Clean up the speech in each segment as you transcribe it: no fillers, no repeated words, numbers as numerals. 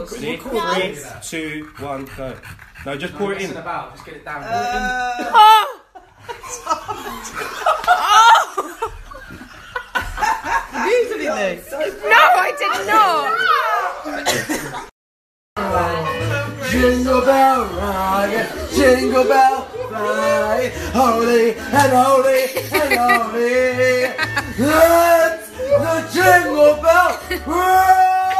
See? 3, 2, 1, go. No, just pour it in. About. Just get it down. You did it. No, I did not. Jingle bell rock, jingle bell fly, holy and holy and holy. Let's the jingle bell rock.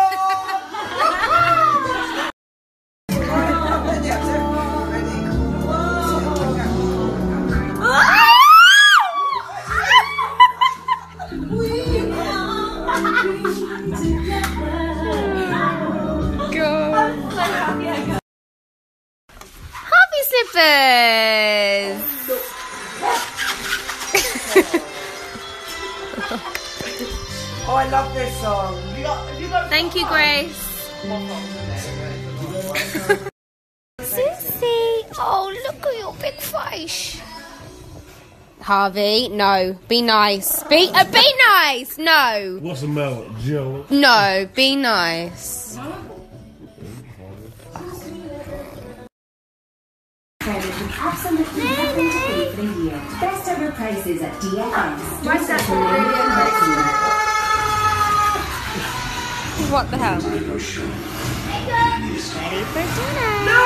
Happy slippers. Oh, I love this song. Thank you, Grace. Sissy, oh look at your big face. Harvey, no, be nice. Be nice. No. What's the matter, Joe? No, be nice. Absolutely nothing to pay for the year. Best ever prices at DFS. What the hell? Ready for dinner. No.